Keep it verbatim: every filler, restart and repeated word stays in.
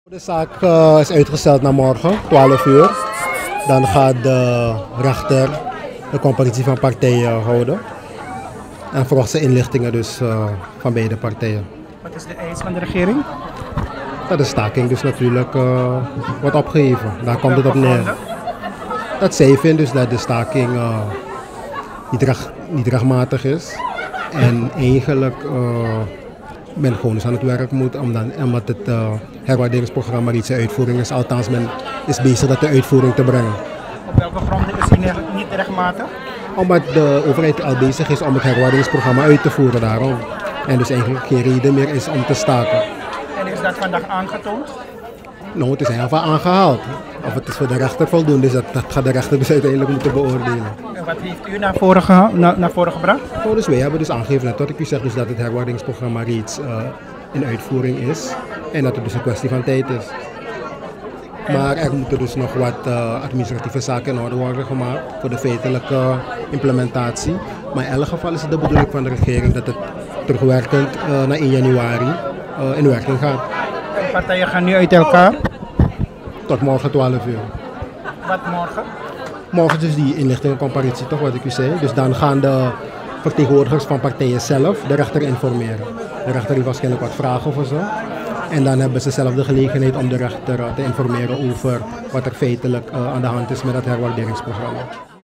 De zaak uh, is uitgesteld naar morgen, twaalf uur. Dan gaat de rechter de competitie van partijen houden. En verwacht ze inlichtingen dus uh, van beide partijen. Wat is de eis van de regering? Dat de staking dus natuurlijk uh, wordt opgeheven. Daar komt het op neer. Dat zij vindt dus dat de staking uh, niet, recht, niet rechtmatig is. En eigenlijk uh, men gewoon dus aan het werk moet, omdat, omdat het uh, herwaarderingsprogramma iets in uitvoering is. Althans, men is bezig dat de uitvoering te brengen. Op welke gronden is die niet rechtmatig? Omdat de overheid al bezig is om het herwaarderingsprogramma uit te voeren daarom. En dus eigenlijk geen reden meer is om te staken. En is dat vandaag aangetoond? Nou, het is in ieder geval aangehaald. Of het is voor de rechter voldoende is, dat, dat gaat de rechter dus uiteindelijk moeten beoordelen. En wat heeft u naar voren, geha- na, naar voren gebracht? Nou, dus wij hebben dus aangegeven, net wat ik u zeg, dus dat het herwaarderingsprogramma reeds uh, in uitvoering is. En dat het dus een kwestie van tijd is. Maar er moeten dus nog wat uh, administratieve zaken in orde worden gemaakt voor de feitelijke implementatie. Maar in elk geval is het de bedoeling van de regering dat het terugwerkend uh, naar één januari uh, in werking gaat. De partijen gaan nu uit elkaar. Tot morgen twaalf uur. Wat morgen? Morgen dus die inlichtingencomparatie, toch wat ik u zei. Dus dan gaan de vertegenwoordigers van partijen zelf de rechter informeren. De rechter heeft waarschijnlijk wat vragen voor ze. En dan hebben ze zelf de gelegenheid om de rechter te informeren over wat er feitelijk uh, aan de hand is met het herwaarderingsprogramma.